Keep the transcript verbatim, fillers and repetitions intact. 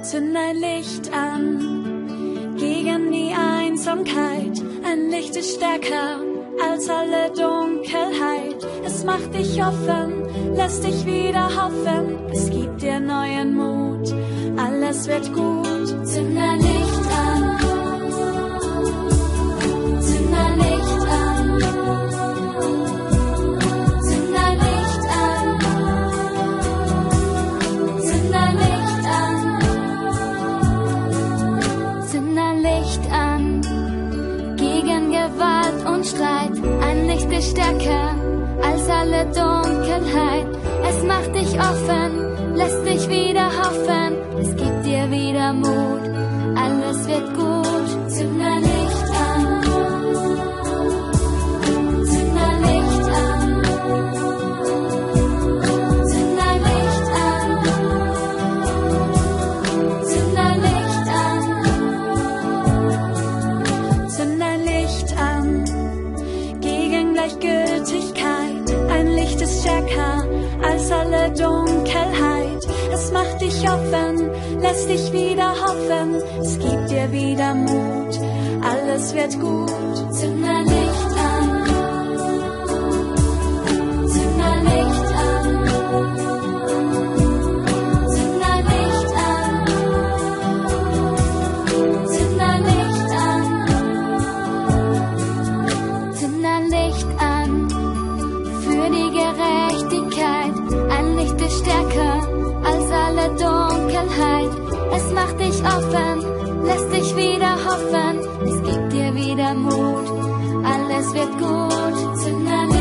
Zünd ein Licht an gegen die Einsamkeit. Ein Licht ist stärker als alle Dunkelheit. Es macht dich offen, lässt dich wieder hoffen. Es gibt dir neuen Mut, alles wird gut. Zünd ein Licht an, zünd ein Licht an, zünd ein Licht an, zünd ein Licht an, zünd ein Licht an. Gegen Gewalt und Streit, ein Licht ist stärker als alle Dunkelheit. Es macht dich offen, lässt dich wieder hoffen. Es gibt dir wieder Mut, alles wird gut. Zünd ein Licht an, zünd ein Licht an, zünd ein Licht an, zünd ein Licht an, zünd ein Licht an. Gegen Gleichgültigkeit, ein Licht ist stärker als alle Dunkelheit. Es macht dich offen, lässt dich wieder hoffen. Es gibt dir wieder Mut, alles wird gut. Zünd ein Licht an, zünd ein Licht an, zünd ein Licht an, zünd ein Licht an, zünd ein Licht an. Für die Gerechtigkeit, ein Licht ist stärker als alle Dunkelheit. Es macht dich offen, lässt dich wieder hoffen. Es gibt dir wieder Mut, alles wird gut. Zünd ein